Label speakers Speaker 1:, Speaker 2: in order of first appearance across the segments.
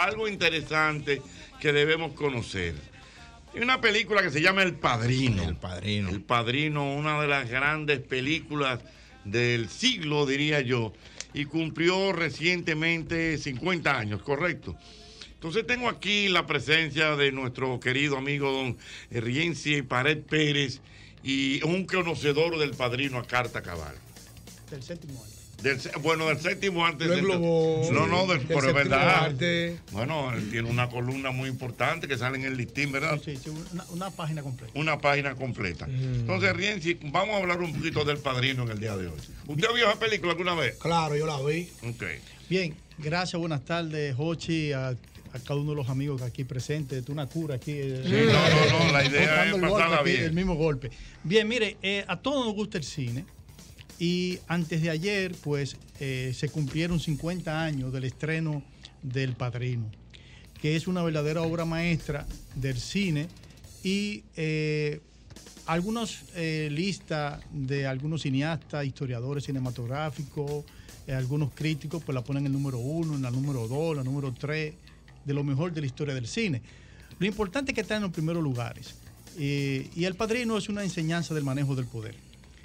Speaker 1: algo interesante que debemos conocer. Hay una película que se llama El Padrino.
Speaker 2: El Padrino.
Speaker 1: El Padrino, una de las grandes películas del siglo, diría yo, y cumplió recientemente 50 años, ¿correcto? Entonces tengo aquí la presencia de nuestro querido amigo don Rienzi Pared Pérez y un conocedor del Padrino a carta cabal.
Speaker 3: Del séptimo arte.
Speaker 1: Del séptimo arte.
Speaker 2: Lo englobó,
Speaker 1: pero es verdad.
Speaker 2: Arte.
Speaker 1: Bueno, él tiene una columna muy importante que sale en el listín, ¿verdad?
Speaker 3: Sí, una página completa.
Speaker 1: Una página completa. Entonces, Rienzi, vamos a hablar un poquito del Padrino en el día de hoy. ¿Usted vio esa película alguna vez?
Speaker 2: Claro, yo la vi.
Speaker 1: Ok.
Speaker 3: Bien, gracias, buenas tardes, Jochi, a cada uno de los amigos que aquí presentes. Una cura aquí.
Speaker 1: Sí, no, la idea es pasarla bien.
Speaker 3: El mismo golpe. Bien, mire, a todos nos gusta el cine. Y antes de ayer, pues, se cumplieron 50 años del estreno del Padrino, que es una verdadera obra maestra del cine. Y algunas listas de algunos cineastas, historiadores cinematográficos, algunos críticos, pues la ponen en el número 1, en la número 2, la número 3, de lo mejor de la historia del cine. Lo importante es que está en los primeros lugares. Y El Padrino es una enseñanza del manejo del poder.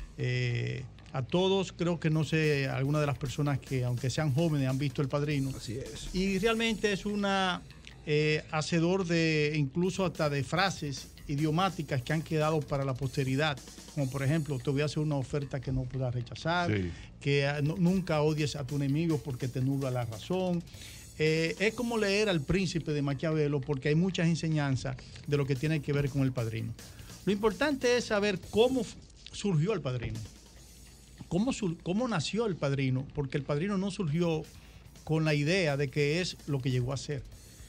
Speaker 3: A todos, creo que no sé, algunas de las personas que, aunque sean jóvenes, han visto El Padrino.
Speaker 2: Así es.
Speaker 3: Y realmente es una hacedor de, incluso hasta de frases idiomáticas que han quedado para la posteridad. Como por ejemplo, te voy a hacer una oferta que no puedas rechazar,
Speaker 1: Sí.
Speaker 3: que nunca odies a tu enemigo porque te nubla la razón. Es como leer al Príncipe de Maquiavelo, porque hay muchas enseñanzas de lo que tiene que ver con El Padrino. Lo importante es saber cómo surgió El Padrino. ¿Cómo nació El Padrino? Porque El Padrino no surgió con la idea de que es lo que llegó a ser.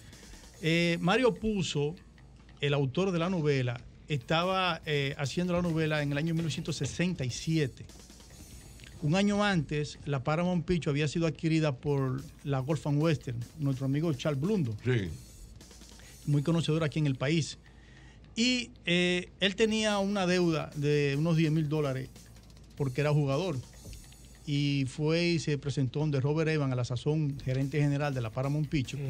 Speaker 3: Mario Puzo, el autor de la novela, estaba haciendo la novela en el año 1967. Un año antes, la Paramount Pictures había sido adquirida por la Gulf and Western, nuestro amigo Charles Blundo,
Speaker 1: Sí.
Speaker 3: muy conocedor aquí en el país. Y él tenía una deuda de unos $10,000 porque era jugador. Y fue y se presentó donde Robert Evans, a la sazón gerente general de la Paramount Pictures,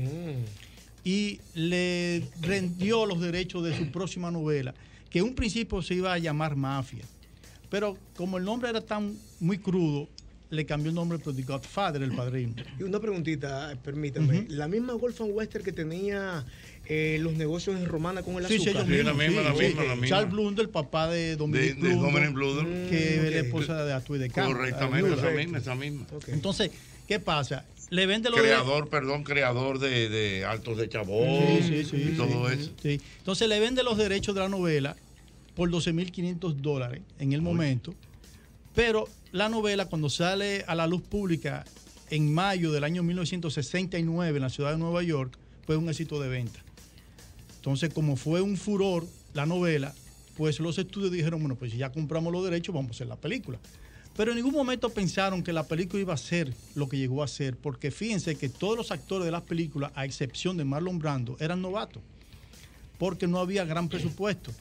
Speaker 3: y le rendió los derechos de su próxima novela, que en un principio se iba a llamar Mafia. Pero como el nombre era tan muy crudo, le cambió el nombre por The Godfather, El Padrino.
Speaker 2: Y una preguntita, permítame. La misma Golf and Western que tenía los negocios en Romana con el azúcar.
Speaker 3: Sí, ellos mismos,
Speaker 1: la misma.
Speaker 3: Charles Blundo, el papá de Dominic Blundo, que es la esposa de Atuy de Campo.
Speaker 1: Correctamente, esa misma.
Speaker 2: Okay.
Speaker 3: Entonces, ¿qué pasa? Le vende los
Speaker 1: Creador de Altos de Chabón y todo eso.
Speaker 3: Sí. Entonces le vende los derechos de la novela por $12,500 en el momento, pero la novela, cuando sale a la luz pública en mayo del año 1969 en la ciudad de Nueva York, fue un éxito de venta. Entonces, como fue un furor la novela, pues los estudios dijeron, bueno, pues si ya compramos los derechos, vamos a hacer la película. Pero en ningún momento pensaron que la película iba a ser lo que llegó a ser, porque fíjense que todos los actores de las películas, a excepción de Marlon Brando, eran novatos, porque no había gran presupuesto.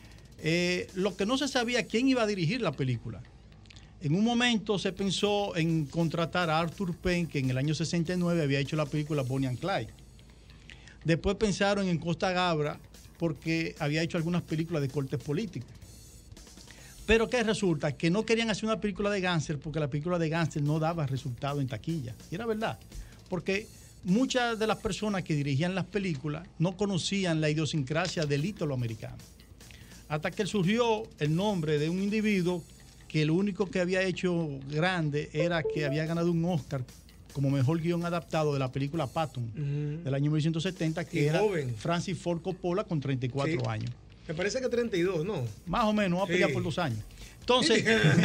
Speaker 3: Lo que no se sabía quién iba a dirigir la película. En un momento se pensó en contratar a Arthur Penn, que en el año 69 había hecho la película Bonnie and Clyde. Después pensaron en Costa Gabra, porque había hecho algunas películas de cortes políticos. Pero ¿qué resulta? Que no querían hacer una película de gángster, porque la película de gángster no daba resultado en taquilla. Y era verdad. Porque muchas de las personas que dirigían las películas no conocían la idiosincrasia del ítalo-americano. Hasta que surgió el nombre de un individuo que lo único que había hecho grande era que había ganado un Oscar como mejor guión adaptado de la película Patton del año 1970, que era joven. Francis Ford Coppola con 34 años.
Speaker 2: Me parece que 32, ¿no?
Speaker 3: Más o menos, va a pelear por 2 años. Entonces,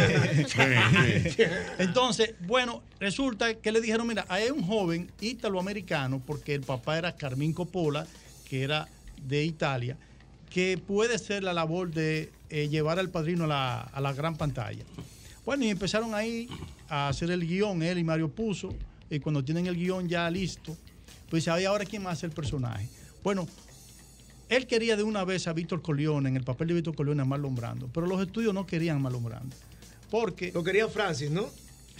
Speaker 3: entonces, bueno, resulta que le dijeron, mira, hay un joven italoamericano, porque el papá era Carmín Coppola, que era de Italia, que puede ser la labor de llevar al Padrino a la gran pantalla. Bueno, y empezaron ahí a hacer el guión, él y Mario Puzo, y cuando tienen el guión ya listo, pues ahí ahora quién más hace el personaje. Bueno, él quería de una vez a Víctor Corleone, en el papel de Víctor Corleone, a Marlon Brando, pero los estudios no querían a Marlon Brando, porque...
Speaker 2: Lo quería Francis, ¿no?
Speaker 3: Sí,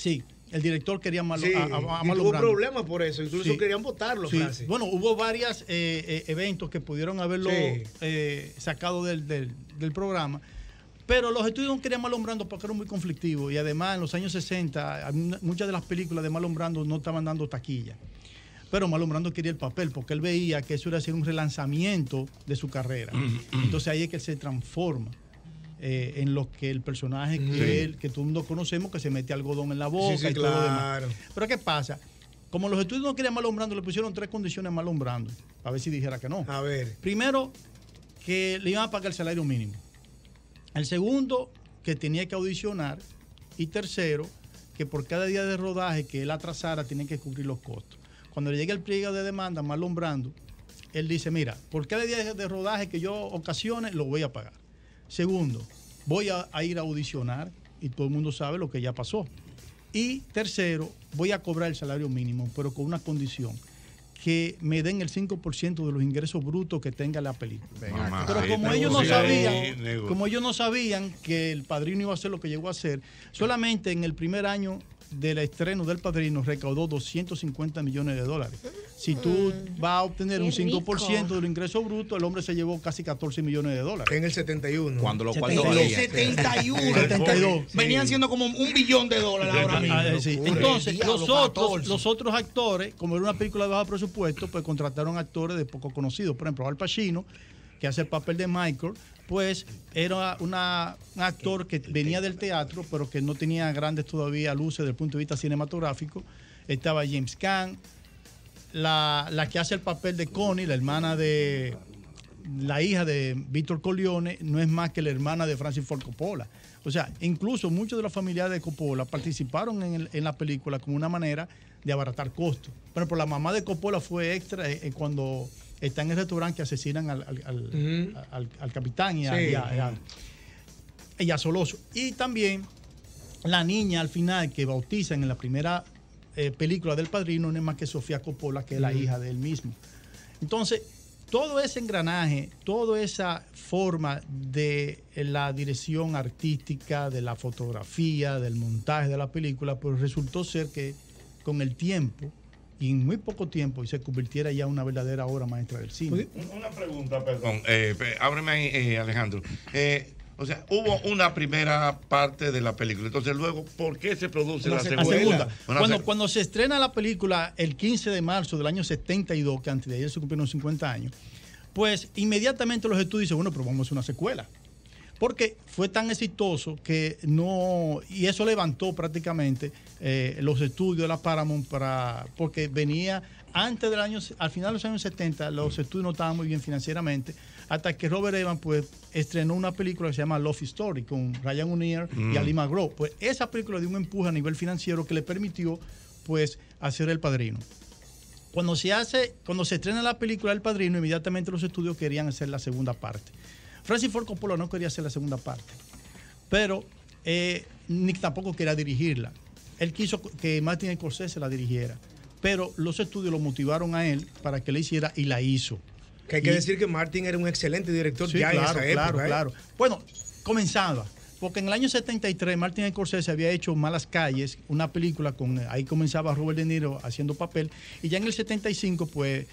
Speaker 3: el director quería a Marlon,
Speaker 2: Sí,
Speaker 3: a
Speaker 2: y
Speaker 3: Marlon
Speaker 2: tuvo
Speaker 3: Brando.
Speaker 2: problemas por eso, incluso
Speaker 3: Sí.
Speaker 2: querían votarlo,
Speaker 3: Sí.
Speaker 2: Francis.
Speaker 3: Bueno, hubo varios eventos que pudieron haberlo
Speaker 2: Sí.
Speaker 3: sacado del programa, pero los estudios no querían Marlon Brando porque era muy conflictivo y además en los años 60 muchas de las películas de Marlon Brando no estaban dando taquilla. Pero Marlon Brando quería el papel porque él veía que eso iba a ser un relanzamiento de su carrera. Entonces ahí es que él se transforma en lo que el personaje que todo el mundo conocemos, que se mete algodón en la boca
Speaker 2: Sí,
Speaker 3: y todo lo demás.
Speaker 2: claro.
Speaker 3: Pero ¿qué pasa? Como los estudios no querían Marlon Brando, le pusieron 3 condiciones a Marlon Brando, a ver si dijera que no.
Speaker 2: A ver.
Speaker 3: Primero, que le iban a pagar el salario mínimo. El segundo, que tenía que audicionar. Y tercero, que por cada día de rodaje que él atrasara, tenía que cubrir los costos. Cuando le llegue el pliego de demanda a Marlon Brando, él dice, mira, por cada día de rodaje que yo ocasione, lo voy a pagar. Segundo, voy a ir a audicionar y todo el mundo sabe lo que ya pasó. Y tercero, voy a cobrar el salario mínimo, pero con una condición, que me den el 5% de los ingresos brutos que tenga la película.
Speaker 1: Mamá,
Speaker 3: Pero
Speaker 1: sí,
Speaker 3: como
Speaker 1: te
Speaker 3: ellos no
Speaker 1: negocia ahí,
Speaker 3: sabían,
Speaker 1: negocia.
Speaker 3: como ellos no sabían que el Padrino iba a hacer lo que llegó a hacer, solamente en el primer año del estreno del Padrino recaudó $250 millones. Si tú vas a obtener un 5% del ingreso bruto, el hombre se llevó casi $14 millones.
Speaker 2: En el 71.
Speaker 4: Cuando los cuartos
Speaker 3: 72.
Speaker 4: valían.
Speaker 5: 71.
Speaker 3: 72.
Speaker 5: Venían siendo como $1 billón ahora mismo.
Speaker 3: Sí. Entonces, los otros actores, como era una película de bajo presupuesto, pues contrataron actores de poco conocidos. Por ejemplo, Al Pacino, que hace el papel de Michael, pues era un actor que venía del teatro, pero que no tenía grandes todavía luces desde el punto de vista cinematográfico. Estaba James Caan, la que hace el papel de Connie, la hermana de la hija de Víctor Corleone, no es más que la hermana de Francis Ford Coppola. O sea, incluso muchos de los familiares de Coppola participaron en la película como una manera de abaratar costos. Por ejemplo, la mamá de Coppola fue extra cuando está en el restaurante que asesinan al capitán y a Soloso. Y también la niña al final que bautizan en la primera película del Padrino no es más que Sofía Coppola, que es la hija de él mismo. Entonces, todo ese engranaje, toda esa forma de la dirección artística, de la fotografía, del montaje de la película, pues resultó ser que con el tiempo, y en muy poco tiempo, y se convirtiera ya en una verdadera obra maestra del cine.
Speaker 1: Una pregunta, perdón. Ábreme ahí, Alejandro. O sea, hubo una primera parte de la película. Entonces, luego, ¿por qué se produce la segunda?
Speaker 3: Cuando se estrena la película el 15 de marzo del año 72, que antes de ayer se cumplieron 50 años, pues inmediatamente los estudios dicen, bueno, pero vamos a hacer una secuela. Porque fue tan exitoso que no... Y eso levantó prácticamente los estudios de la Paramount porque venía antes del año... Al final de los años 70, los estudios no estaban muy bien financieramente, hasta que Robert Evans pues estrenó una película que se llama Love Story con Ryan O'Neal y Ali McGraw. Pues esa película dio un empuje a nivel financiero que le permitió pues hacer El Padrino. Cuando se estrena la película El Padrino, inmediatamente los estudios querían hacer la segunda parte. Francis Ford Coppola no quería hacer la segunda parte, pero ni tampoco quería dirigirla. Él quiso que Martin Scorsese la dirigiera, pero los estudios lo motivaron a él para que la hiciera y la hizo.
Speaker 2: Que hay que decir que Martin era un excelente director
Speaker 3: Sí,
Speaker 2: ya
Speaker 3: claro,
Speaker 2: en esa época.
Speaker 3: claro. Bueno, comenzaba. Porque en el año 73 Martin Scorsese había hecho Malas Calles, una película ahí comenzaba Robert De Niro haciendo papel, y ya en el 75 pues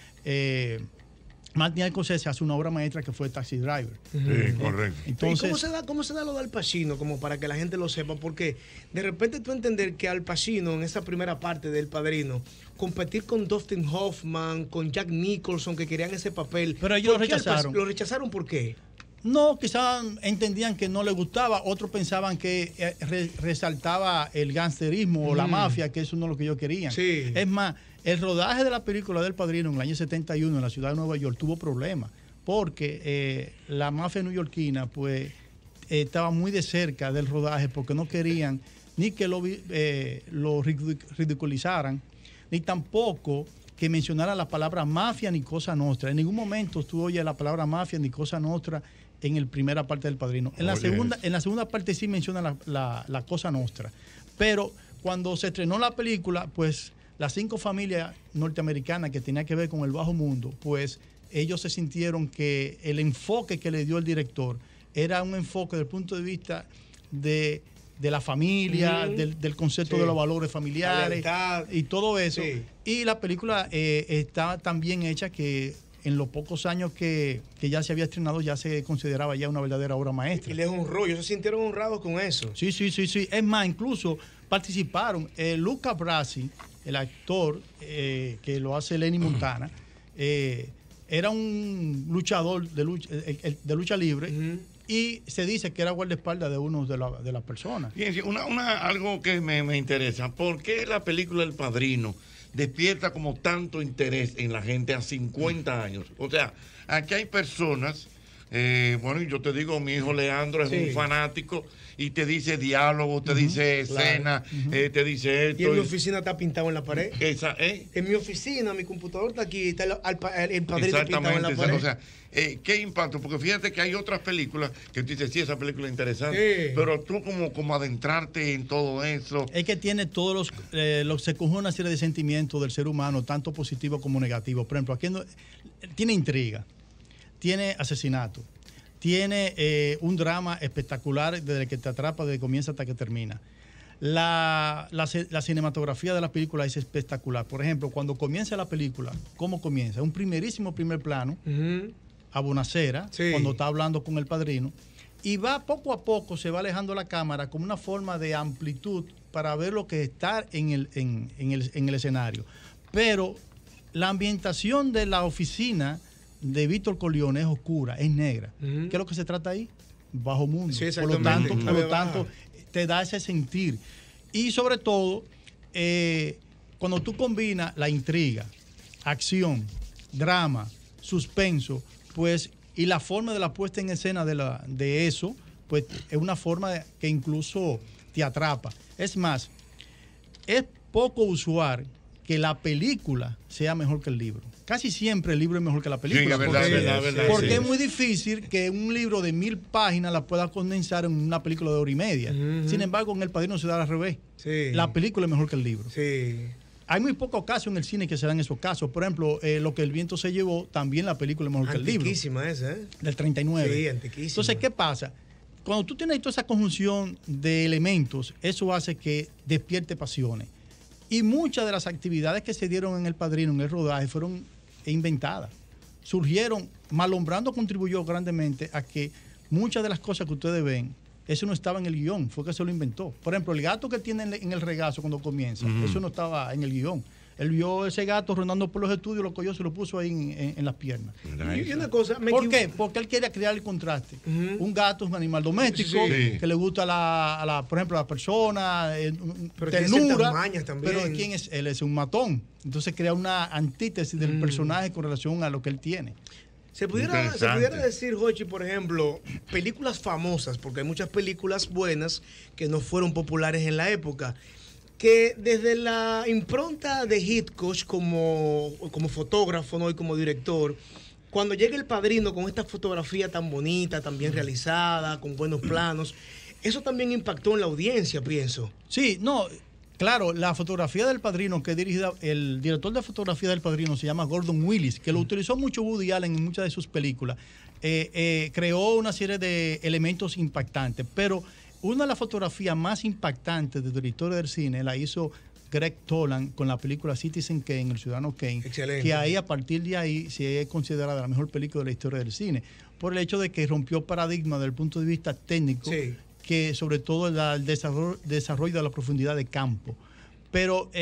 Speaker 3: Martin Scorsese hace una obra maestra que fue Taxi Driver.
Speaker 1: Sí, correcto.
Speaker 3: Entonces,
Speaker 2: ¿Y cómo se da lo de Al Pacino? Como para que la gente lo sepa, porque de repente tú entender que Al Pacino en esa primera parte del Padrino, competir con Dustin Hoffman, con Jack Nicholson, que querían ese papel.
Speaker 3: Pero ellos lo
Speaker 2: ¿por qué
Speaker 3: rechazaron.
Speaker 2: ¿Lo rechazaron por qué?
Speaker 3: no, quizás entendían que no les gustaba, otros pensaban que resaltaba el gangsterismo o la mafia, que eso no es lo que ellos querían.
Speaker 2: Sí.
Speaker 3: Es más, el rodaje de la película del Padrino en el año 71 en la ciudad de Nueva York tuvo problemas, porque la mafia neoyorquina pues estaba muy de cerca del rodaje, porque no querían ni que lo ridiculizaran, ni tampoco que mencionara la palabra mafia ni cosa nostra. En ningún momento tú oyes la palabra mafia ni cosa nostra en la primera parte del Padrino. En la segunda parte sí menciona la cosa nostra. Pero cuando se estrenó la película, pues las 5 familias norteamericanas que tenían que ver con el bajo mundo, pues ellos se sintieron que el enfoque que le dio el director era un enfoque desde el punto de vista de de la familia, del concepto de los valores familiares y todo eso. Sí. Y la película está tan bien hecha que en los pocos años que ya se había estrenado ya se consideraba ya una verdadera obra maestra.
Speaker 2: Y les honró, ellos se sintieron honrados con eso.
Speaker 3: Sí. Es más, incluso participaron Luca Brasi, el actor que lo hace Lenny Montana, era un luchador de lucha libre y se dice que era guardaespaldas de uno de las personas.
Speaker 1: Fíjense, algo que me interesa, ¿por qué la película El Padrino despierta como tanto interés en la gente a 50 años? O sea, aquí hay personas, bueno, yo te digo, mi hijo Leandro es un fanático y te dice diálogo, te dice escena, te dice esto.
Speaker 2: Y en mi oficina está pintado en la pared. En mi oficina, mi computador está aquí, está el Padrino pintado en la pared.
Speaker 1: O sea, ¿qué impacto? Porque fíjate que hay otras películas que tú dices, sí, esa película es interesante, pero tú como adentrarte en todo eso.
Speaker 3: Es que tiene todos se conjuga una serie de sentimientos del ser humano, tanto positivo como negativo. Por ejemplo, aquí tiene intriga, tiene asesinato, tiene un drama espectacular desde que te atrapa, desde que comienza hasta que termina. La cinematografía de la película es espectacular. Por ejemplo, cuando comienza la película, ¿cómo comienza? Un primerísimo primer plano, a Bonacera, cuando está hablando con el padrino, y va poco a poco, se va alejando la cámara como una forma de amplitud para ver lo que está en el escenario. Pero la ambientación de la oficina de Víctor Corleone es oscura, es negra. ¿Qué es lo que se trata ahí? Bajo mundo. Sí, por lo tanto, te da ese sentir. Y sobre todo, cuando tú combinas la intriga, acción, drama, suspenso, pues, y la forma de la puesta en escena de eso, pues es una forma que incluso te atrapa. Es más, es poco usual que la película sea mejor que el libro. Casi siempre el libro es mejor que la película.
Speaker 1: Sí, verdad.
Speaker 3: Porque es muy difícil que un libro de 1000 páginas la pueda condensar en una película de 1 hora y media. Sin embargo, en El Padrino se da al revés. La película es mejor que el libro. Hay muy pocos casos en el cine que se dan esos casos. Por ejemplo, Lo que el viento se llevó, también la película es mejor que el libro.
Speaker 2: Antiquísima esa,
Speaker 3: Del 39.
Speaker 2: Sí, antiquísima.
Speaker 3: Entonces, ¿qué pasa? Cuando tú tienes toda esa conjunción de elementos, eso hace que despierte pasiones. Y muchas de las actividades que se dieron en El Padrino, en el rodaje, fueron inventadas. Surgieron, Malombrando contribuyó grandemente a que muchas de las cosas que ustedes ven, eso no estaba en el guión, fue que se lo inventó. Por ejemplo, el gato que tiene en el regazo cuando comienza, eso no estaba en el guión. Él vio ese gato rondando por los estudios, lo cogió, se lo puso ahí en las piernas.
Speaker 2: Y una cosa,
Speaker 3: ¿Por qué? Porque él quería crear el contraste. Un gato es un animal doméstico que le gusta por ejemplo, a la persona, ternura, pero ¿quién es? Él es un matón. Entonces crea una antítesis del personaje con relación a lo que él tiene.
Speaker 2: Se pudiera decir, Jochi, por ejemplo, películas famosas, porque hay muchas películas buenas que no fueron populares en la época, que desde la impronta de Hitchcock como fotógrafo, ¿no?, y como director, cuando llega El Padrino con esta fotografía tan bonita, tan bien realizada, con buenos planos, eso también impactó en la audiencia, pienso.
Speaker 3: Sí, no, claro, la fotografía del Padrino que dirigida, el director de fotografía del Padrino se llama Gordon Willis, que lo utilizó mucho Woody Allen en muchas de sus películas. Creó una serie de elementos impactantes, pero una de las fotografías más impactantes de directores del cine la hizo Greg Toland con la película Citizen Kane, El Ciudadano Kane. Excelente. Que ahí, a partir de ahí, se es considerada la mejor película de la historia del cine, por el hecho de que rompió paradigma desde el punto de vista técnico, que sobre todo el desarrollo de la profundidad de campo. Pero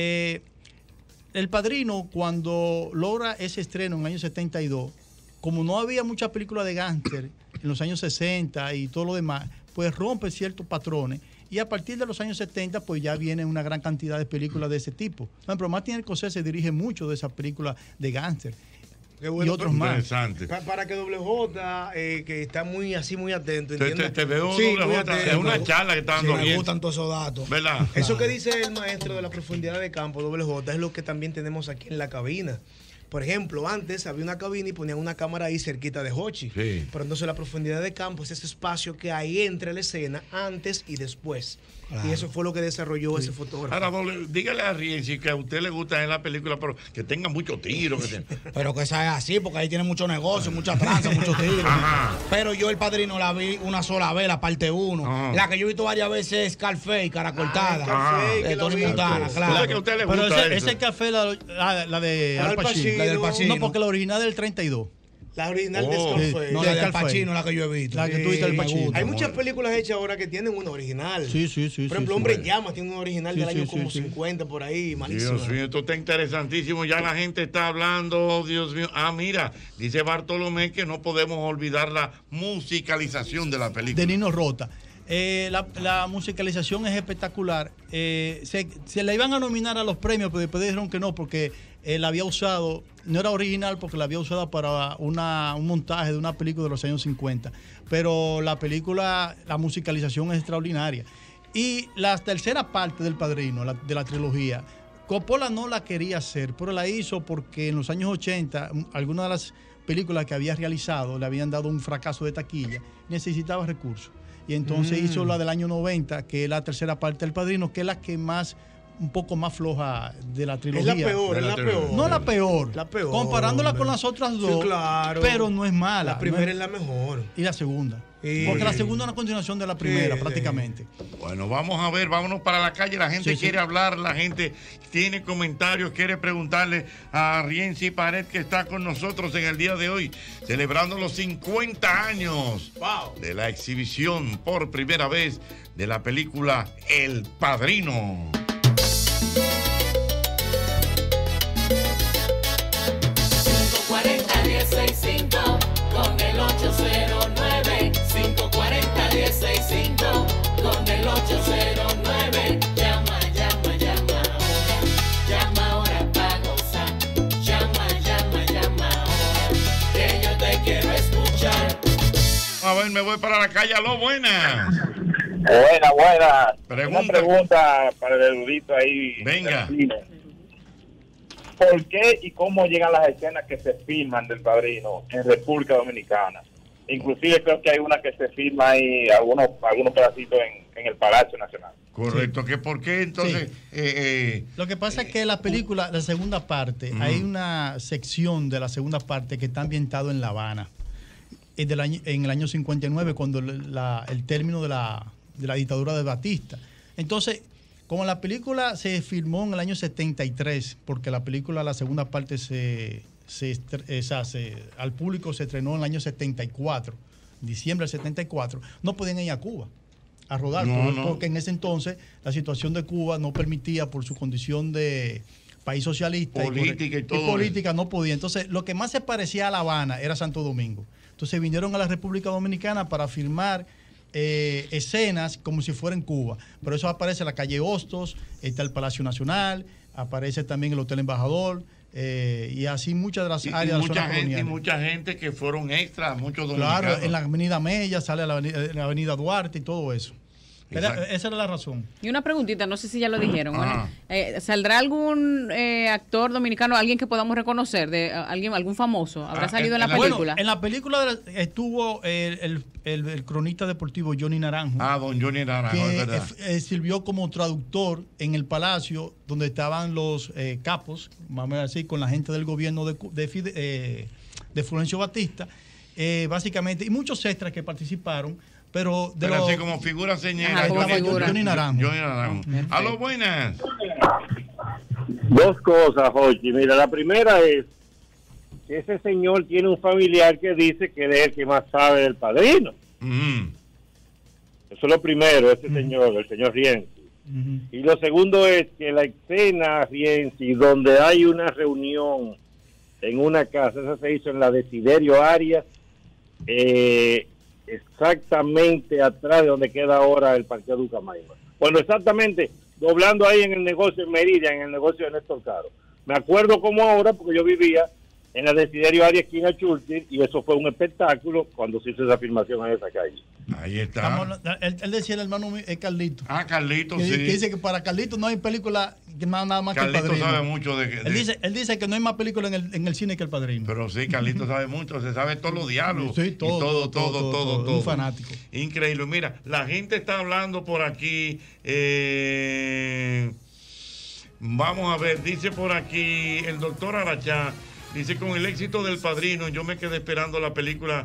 Speaker 3: El Padrino, cuando logra ese estreno en el año 72, como no había muchas películas de gángster en los años 60 y todo lo demás, pues rompe ciertos patrones, y a partir de los años 70 pues ya viene una gran cantidad de películas de ese tipo. Por ejemplo, Martin Scorsese dirige mucho de esas películas de gángster. Bueno, y otros más.
Speaker 2: Para que WJ, que está muy atento,
Speaker 1: te veo, WJ, es una charla que está dando bien.
Speaker 5: Me gustan todos esos datos.
Speaker 1: ¿Verdad?
Speaker 2: Eso que dice el maestro de la profundidad de campo, WJ, es lo que también tenemos aquí en la cabina. Por ejemplo, antes había una cabina y ponían una cámara ahí cerquita de Hochi.
Speaker 1: Sí.
Speaker 2: Pero entonces la profundidad de campo es ese espacio que hay entre la escena, antes y después. Y eso fue lo que desarrolló ese fotógrafo.
Speaker 1: Ahora, dígale a Rienzi que a usted le gusta en la película, pero que tenga mucho tiro.
Speaker 5: Pero que sea así, porque ahí tiene mucho negocio, mucha tranza, muchos tiros. Pero yo El Padrino la vi una sola vez, la parte 1. La que yo he visto varias veces es Scarface, cara cortada. De Tony Montana, claro.
Speaker 1: Que a usted le
Speaker 3: Pero
Speaker 1: gusta
Speaker 3: ese café, la de Al Pacino.
Speaker 5: La del Pacino.
Speaker 3: No, porque la original es del 32.
Speaker 2: La original de Scarface.
Speaker 5: No, la del Pacino, la que yo he visto.
Speaker 3: La que tú viste del Pacino.
Speaker 2: Hay muchas películas hechas ahora que tienen una original.
Speaker 3: Sí.
Speaker 2: Por ejemplo, Hombre en Llamas tiene una original del año como 50 por ahí, malísima.
Speaker 1: Dios mío, esto está interesantísimo. Ya la gente está hablando, Dios mío. Mira, dice Bartolomé que no podemos olvidar la musicalización de la película.
Speaker 3: De Nino Rota. La musicalización es espectacular. Se la iban a nominar a los premios, pero después dijeron que no, porque la había usado, no era original porque la había usado para un montaje de una película de los años 50. Pero la película, la musicalización es extraordinaria. Y la tercera parte del Padrino, de la trilogía, Coppola no la quería hacer, pero la hizo porque en los años 80, algunas de las películas que había realizado le habían dado un fracaso de taquilla, necesitaba recursos. Y entonces hizo la del año 90, que es la tercera parte del Padrino, que es la que un poco más floja de la trilogía.
Speaker 2: Es la peor.
Speaker 3: No la peor.
Speaker 2: La peor.
Speaker 3: Comparándola con las otras dos.
Speaker 2: Sí, claro.
Speaker 3: Pero no es mala.
Speaker 2: La primera es la mejor.
Speaker 3: Y la segunda.
Speaker 2: Sí.
Speaker 3: Porque la segunda es una continuación de la primera, prácticamente.
Speaker 1: Bueno, vamos a ver, vámonos para la calle. La gente quiere hablar, la gente tiene comentarios, quiere preguntarle a Rienzi Pared, que está con nosotros en el día de hoy, celebrando los 50 años de la exhibición por primera vez de la película El Padrino.
Speaker 4: Con el 809 540-1065 con el 809 llama ahora para gozar, llama ahora que yo te quiero escuchar.
Speaker 1: A ver, me voy para la calle. Aló, buenas.
Speaker 6: Buena.
Speaker 1: Pregunta.
Speaker 6: Una pregunta para el erudito ahí.
Speaker 1: Venga.
Speaker 6: ¿Por qué y cómo llegan las escenas que se filman del Padrino en República Dominicana? Inclusive creo que hay una que se filma ahí, algunos pedacitos en el Palacio Nacional.
Speaker 1: Correcto, que por qué entonces...
Speaker 3: Lo que pasa es que la película, la segunda parte, hay una sección de la segunda parte que está ambientado en La Habana, en el año 59, cuando el término de la dictadura de Batista. Entonces, como la película se filmó en el año 73, porque la película, la segunda parte, al público se estrenó en el año 74, diciembre del 74, no podían ir a Cuba a rodar, porque en ese entonces la situación de Cuba no permitía, por su condición de país socialista
Speaker 1: política y todo
Speaker 3: política, no podía. Entonces, lo que más se parecía a La Habana era Santo Domingo. Entonces vinieron a la República Dominicana para filmar escenas como si fuera en Cuba. Pero eso aparece en la calle Hostos, está el Palacio Nacional, aparece también el Hotel Embajador, y así muchas de las áreas de la zona colonial.
Speaker 1: Y mucha gente que fueron extras, muchos dominicanos.
Speaker 3: Claro, en la avenida Mella, sale a la avenida Duarte y todo eso. Esa era la razón.
Speaker 7: Y una preguntita, no sé si ya lo dijeron. Bueno, ¿saldrá algún actor dominicano, alguien que podamos reconocer, algún famoso? ¿Habrá salido en la película?
Speaker 3: Bueno, en la película estuvo el cronista deportivo Johnny Naranjo.
Speaker 1: Don Johnny Naranjo,
Speaker 3: que
Speaker 1: es verdad.
Speaker 3: Sirvió como traductor en el palacio donde estaban los capos, vamos a decir, con la gente del gobierno de Fulgencio Batista, básicamente, y muchos extras que participaron. Pero
Speaker 1: así como figura señera.
Speaker 3: Johnny Naranjo.
Speaker 1: A lo buenas.
Speaker 6: Dos cosas, Jochi. Mira, la primera es que ese señor tiene un familiar que dice que es el que más sabe del Padrino. Eso es lo primero, señor, el señor Rienzi. Y lo segundo es que la escena, Rienzi, donde hay una reunión en una casa, esa se hizo en la Desiderio Arias, exactamente atrás de donde queda ahora el Parque Ducamaima. Bueno, exactamente doblando ahí en el negocio en Meridia, en el negocio de Néstor Caro. Me acuerdo como ahora, porque yo vivía en la Desiderio Arias, esquina Churchill, y eso fue un espectáculo cuando se hizo esa filmación en esa calle.
Speaker 1: Ahí está.
Speaker 3: Él decía el hermano mío, es Carlito.
Speaker 1: Ah, Carlito,
Speaker 3: que,
Speaker 1: sí.
Speaker 3: Que dice que para Carlito no hay película que nada más
Speaker 1: Carlito
Speaker 3: que el Padrino.
Speaker 1: sabe mucho de
Speaker 3: él dice que no hay más película en el cine que el Padrino.
Speaker 1: Pero sí, Carlito sabe mucho, se sabe todos los diálogos.
Speaker 3: Sí, todo. Un fanático.
Speaker 1: Increíble. Mira, la gente está hablando por aquí. Vamos a ver, dice por aquí el doctor Arachá. Dice, con el éxito del Padrino, yo me quedé esperando la película.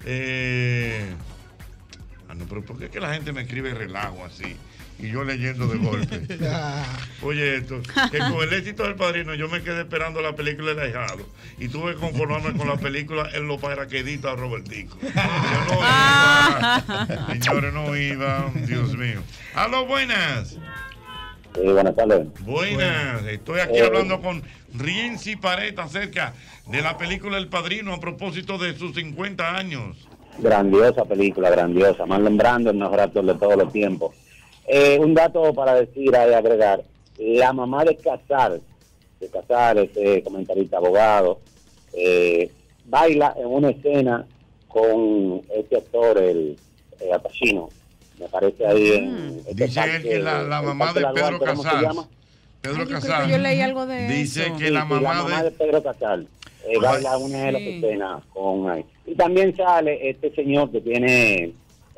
Speaker 1: No, pero ¿por qué es que la gente me escribe relajo así? Y yo leyendo de golpe. Oye, esto, que con el éxito del Padrino, yo me quedé esperando la película El Ahijado. Y tuve que conformarme con la película En los paraqueditos a Robertico. Yo no iba. Señores, no iba. Dios mío. ¡Aló, buenas!
Speaker 8: Buenas tardes.
Speaker 1: Buenas. Estoy aquí hablando con Rienzi Pared acerca de la película El Padrino a propósito de sus 50 años.
Speaker 8: Grandiosa película, grandiosa. Marlon Brando, el mejor actor de todos los tiempos. Un dato para decir, agregar. La mamá de Casal, ese comentarista abogado, baila en una escena con este actor, el Al Pacino. Me parece ahí en...
Speaker 1: Dice él que la mamá de Pedro Casals. Pedro Casals.
Speaker 7: Yo leí algo de
Speaker 1: dice
Speaker 7: eso.
Speaker 1: que la mamá
Speaker 8: de Pedro Casals baila una de las escenas con ahí. Y también sale este señor que tiene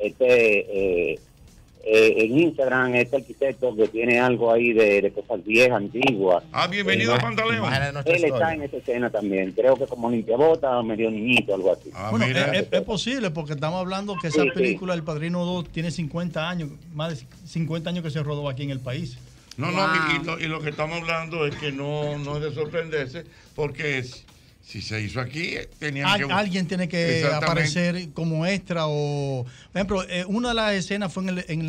Speaker 8: en Instagram, este arquitecto que tiene algo ahí de cosas viejas, antiguas.
Speaker 1: Bienvenido a Pantaleón.
Speaker 8: Él está en esa escena también. Creo que como limpiabota, medio niñito, algo así.
Speaker 3: Bueno, es posible porque estamos hablando que esa película El Padrino 2 tiene 50 años, más de 50 años que se rodó aquí en el país.
Speaker 1: No, y lo que estamos hablando es que no es de sorprenderse porque si se hizo aquí,
Speaker 3: alguien tiene que aparecer como extra o... Por ejemplo, una de las escenas fue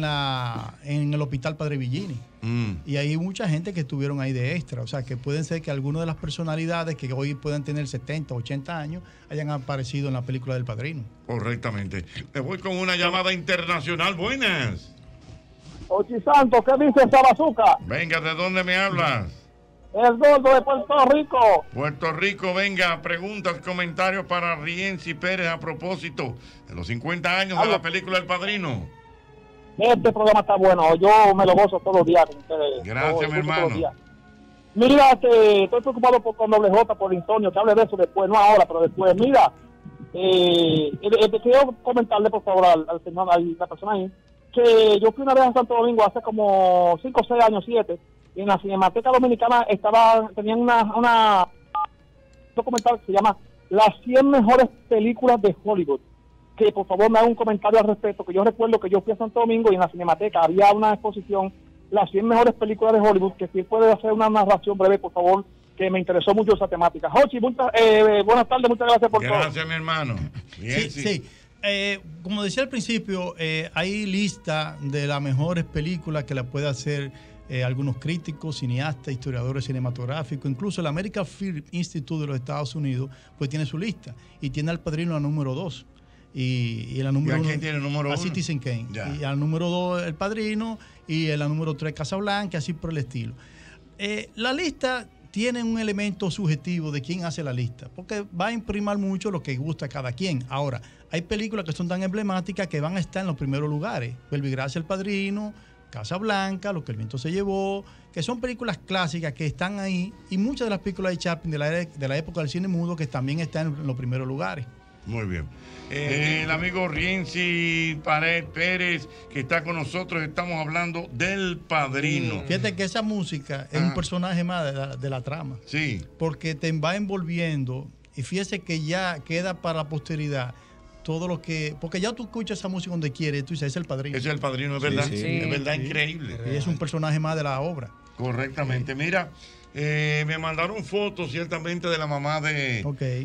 Speaker 3: en el Hospital Padre Villini. Y hay mucha gente que estuvieron ahí de extra. O sea, que pueden ser que algunas de las personalidades que hoy puedan tener 70, 80 años hayan aparecido en la película del Padrino.
Speaker 1: Correctamente. Me voy con una llamada internacional. Buenas.
Speaker 9: Ochi Santos, ¿qué dice Sabazuca?
Speaker 1: Venga, ¿de dónde me hablas?
Speaker 9: El gordo de Puerto Rico.
Speaker 1: Puerto Rico, venga, preguntas, comentarios para Rienzi Pérez a propósito de los 50 años de la película El Padrino.
Speaker 9: Este programa está bueno, yo me lo gozo todos los días con ustedes.
Speaker 1: Gracias, mi hermano.
Speaker 9: Mira, que estoy preocupado con Doble J, por Antonio, que hable de eso después, no ahora, pero después. Mira, quiero comentarle, por favor, al señor, a la persona ahí, que yo fui una vez a Santo Domingo hace como 5 o 6 años, 7, y en la Cinemateca Dominicana tenían una documental que se llama Las 100 mejores películas de Hollywood. Que por favor me haga un comentario al respecto, que yo recuerdo que yo fui a Santo Domingo y en la Cinemateca había una exposición, las 100 mejores películas de Hollywood, que si puede hacer una narración breve, por favor, que me interesó mucho esa temática. Jochi, buenas tardes, muchas gracias por todo.
Speaker 1: Gracias, mi hermano. Bien,
Speaker 3: sí. Como decía al principio, hay lista de las mejores películas que la puede hacer algunos críticos, cineastas, historiadores cinematográficos, incluso el American Film Institute de los Estados Unidos, pues tiene su lista y tiene al Padrino la número 2. Y la número 1
Speaker 1: tiene el número 1?
Speaker 3: Citizen Kane. Y al número 2 El Padrino y la número 3 Casablanca, así por el estilo. La lista tiene un elemento subjetivo de quién hace la lista, porque va a imprimar mucho lo que gusta a cada quien. Ahora, hay películas que son tan emblemáticas que van a estar en los primeros lugares. Verbigracia, El Padrino, Casablanca, Lo que el viento se llevó, que son películas clásicas que están ahí, y muchas de las películas de Chaplin de la época del cine mudo que también están en los primeros lugares.
Speaker 1: Muy bien. El amigo Rienzi Pared Pérez, que está con nosotros, estamos hablando del Padrino.
Speaker 3: Fíjate que esa música es un personaje más de la trama.
Speaker 1: Sí.
Speaker 3: Porque te va envolviendo, y fíjese que ya queda para la posteridad todo lo que... Porque ya tú escuchas esa música donde quieres, tú dices, es El Padrino.
Speaker 1: Es El Padrino, es verdad.
Speaker 3: Sí.
Speaker 1: Es verdad, increíble.
Speaker 3: Y es un personaje más de la obra.
Speaker 1: Correctamente. Mira, me mandaron fotos ciertamente de la mamá de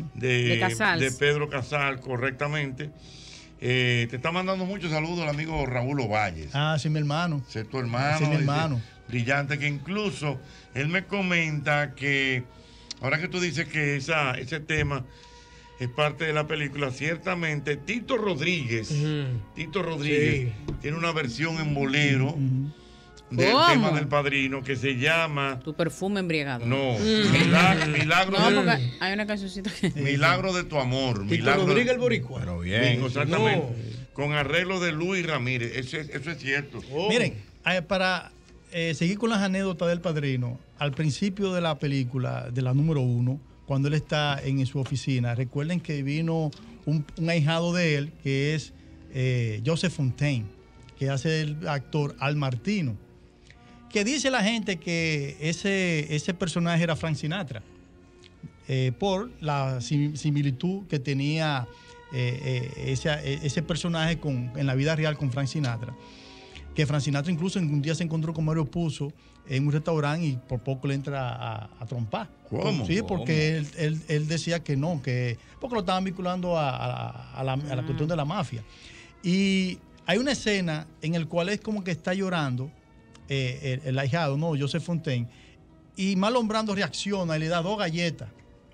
Speaker 1: Pedro Casals, correctamente. Te está mandando muchos saludos el amigo Raúl Ovalles.
Speaker 3: Ah, sí, mi hermano.
Speaker 1: Sí, tu hermano.
Speaker 3: Sí, mi hermano.
Speaker 1: Brillante, que incluso él me comenta que, ahora que tú dices que ese tema es parte de la película, ciertamente Tito Rodríguez, tiene una versión en bolero del
Speaker 7: ¿Cómo?
Speaker 1: tema del Padrino que se llama...
Speaker 7: Tu perfume embriagado.
Speaker 1: No, Milagro
Speaker 7: No,
Speaker 1: de...
Speaker 7: porque hay una cancioncita que...
Speaker 1: Milagro de tu amor.
Speaker 2: Tito
Speaker 1: Milagro
Speaker 2: Rodríguez el Boricua.
Speaker 10: Pero
Speaker 1: Bien,
Speaker 10: bien.
Speaker 1: exactamente. Con arreglo de Luis Ramírez. Eso es cierto.
Speaker 3: Miren, para seguir con las anécdotas del Padrino, al principio de la película, de la número 1, cuando él está en su oficina, recuerden que vino un ahijado de él, que es Joseph Fontaine, que hace el actor Al Martino, que dice la gente que ese personaje era Frank Sinatra, por la similitud que tenía ese personaje en la vida real con Frank Sinatra. Que Frank Sinatra incluso un día se encontró con Mario Puzo en un restaurante y por poco le entra a trompar.
Speaker 1: ¿Cómo?
Speaker 3: Sí, porque él decía que no, porque lo estaban vinculando a la cuestión de la mafia. Y hay una escena en la cual es como que está llorando el ahijado, no, Joseph Fontaine, y Marlon Brando reacciona y le da 2 galletas.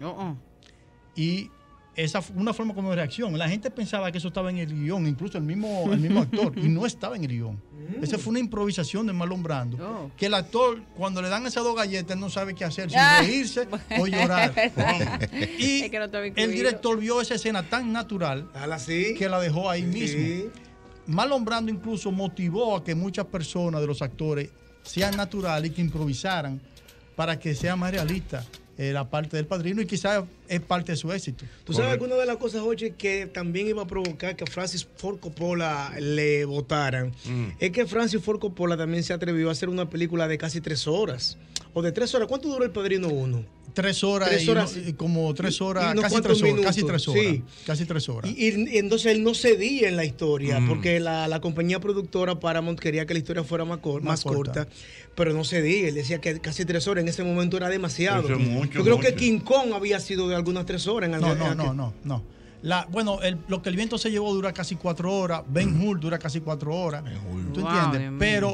Speaker 3: Y esa fue una forma como de reacción. La gente pensaba que eso estaba en el guión, incluso el mismo actor, y no estaba en el guión. Esa fue una improvisación de Marlon Brando. Que el actor, cuando le dan esas 2 galletas, no sabe qué hacer, si reírse o llorar. Y
Speaker 7: Es que no estaba
Speaker 3: el
Speaker 7: incluido.
Speaker 3: director vio esa escena tan natural que la dejó ahí mismo. Marlon Brando incluso motivó a que muchas personas de los actores sean naturales y que improvisaran para que sea más realista la parte del Padrino, y quizás es parte de su éxito.
Speaker 2: ¿Tú sabes que una de las cosas, Jochi, que también iba a provocar que a Francis Ford Coppola le votaran? Es que Francis Ford Coppola también se atrevió a hacer una película de casi 3 horas. O de 3 horas. ¿Cuánto duró El Padrino 1?
Speaker 3: 3 horas,
Speaker 2: 3 horas,
Speaker 3: como 3 horas,
Speaker 2: y unos
Speaker 3: casi
Speaker 2: cuantos
Speaker 3: 3 horas,
Speaker 2: minutos,
Speaker 3: casi 3 horas.
Speaker 2: sí.
Speaker 3: Casi 3 horas.
Speaker 2: Y entonces él no cedía en la historia, porque la compañía productora Paramount quería que la historia fuera más corta, pero no cedía. Él decía que casi 3 horas en ese momento era demasiado.
Speaker 1: Eso es mucho,
Speaker 2: Yo creo
Speaker 1: mucho.
Speaker 2: que King Kong había sido de algunas 3 horas.
Speaker 3: No. Bueno, lo que el viento se llevó dura casi 4 horas. Ben Hur dura casi 4 horas. ¿Tú entiendes? Pero,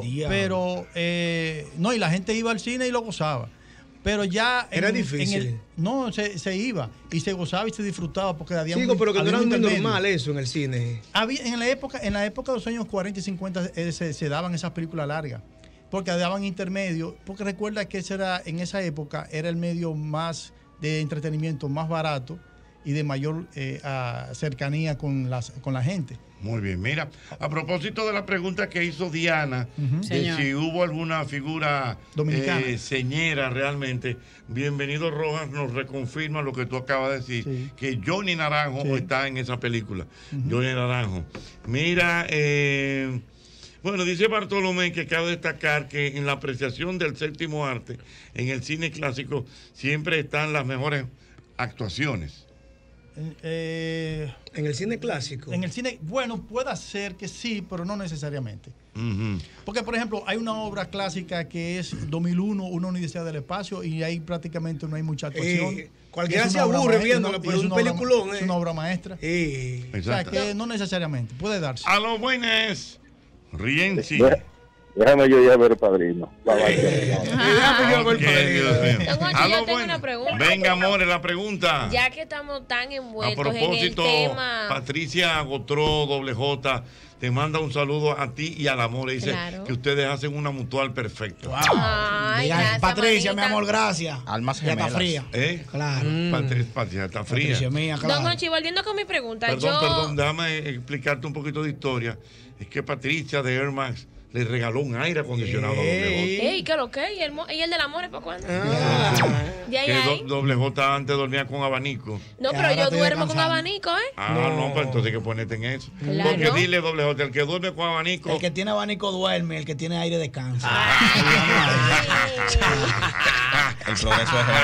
Speaker 3: no, y la gente iba al cine y lo gozaba. Pero ya...
Speaker 2: Era difícil.
Speaker 3: Se iba y se gozaba y se disfrutaba porque había
Speaker 2: pero que no era muy
Speaker 3: intermedio.
Speaker 2: normal eso en el cine.
Speaker 3: En la época de los años 40 y 50 se daban esas películas largas. Porque daban intermedio. Porque recuerda que en esa época era el medio más de entretenimiento, más barato y de mayor cercanía con la gente.
Speaker 1: Muy bien, mira, a propósito de la pregunta que hizo Diana, de
Speaker 7: Señor.
Speaker 1: si hubo alguna figura
Speaker 3: Dominicana.
Speaker 1: señera realmente, Bienvenido Rojas nos reconfirma lo que tú acabas de decir, que Johnny Naranjo está en esa película. Johnny Naranjo. Mira, bueno, dice Bartolomé que cabe destacar que en la apreciación del séptimo arte, en el cine clásico, siempre están las mejores actuaciones.
Speaker 2: En el cine clásico.
Speaker 3: En el cine, bueno, puede ser que sí, pero no necesariamente. Porque, por ejemplo, hay una obra clásica que es 2001, Una Universidad del Espacio, y ahí prácticamente no hay mucha actuación.
Speaker 2: Cualquiera se aburre viéndola, pero es un peliculón.
Speaker 3: Es una obra maestra. O sea, que no necesariamente, puede darse.
Speaker 1: A lo buenas, Rienzi.
Speaker 8: Déjame yo ya ver El Padrino.
Speaker 11: Yo tengo una pregunta.
Speaker 1: Venga, amores, la pregunta.
Speaker 11: Ya que estamos tan
Speaker 1: A
Speaker 11: envueltos
Speaker 1: propósito,
Speaker 11: en el tema.
Speaker 1: Patricia Gotró, Doble J, te manda un saludo a ti y al amor. Dice
Speaker 11: Claro.
Speaker 1: que ustedes hacen una mutual perfecta.
Speaker 11: Ay,
Speaker 5: Mira,
Speaker 11: gracias,
Speaker 5: Patricia, mi
Speaker 11: manita.
Speaker 5: amor, gracias.
Speaker 10: Almas
Speaker 5: Ya está
Speaker 10: gemelas.
Speaker 5: fría.
Speaker 1: ¿Eh?
Speaker 5: Claro.
Speaker 1: Patricia está fría.
Speaker 5: Patricia mía,
Speaker 11: Don
Speaker 5: claro.
Speaker 11: Conchi, volviendo con mi pregunta.
Speaker 1: Perdón, déjame explicarte un poquito de historia. Es que Patricia de Air Max le regaló un aire acondicionado a Doble J.
Speaker 11: Ey, ¿qué lo que? ¿Y el del amor es para cuándo? De ahí,
Speaker 1: Que
Speaker 11: ahí.
Speaker 1: Doble J antes dormía con abanico.
Speaker 11: No, pero
Speaker 5: ahora
Speaker 11: yo
Speaker 5: estoy
Speaker 11: duermo con
Speaker 5: descansando.
Speaker 11: abanico, ¿eh?
Speaker 1: No, pues entonces hay que ponerte en eso.
Speaker 11: Claro.
Speaker 1: Porque dile, Doble J, el que duerme con abanico.
Speaker 5: El que tiene abanico duerme, el que tiene aire descansa.
Speaker 10: El progreso es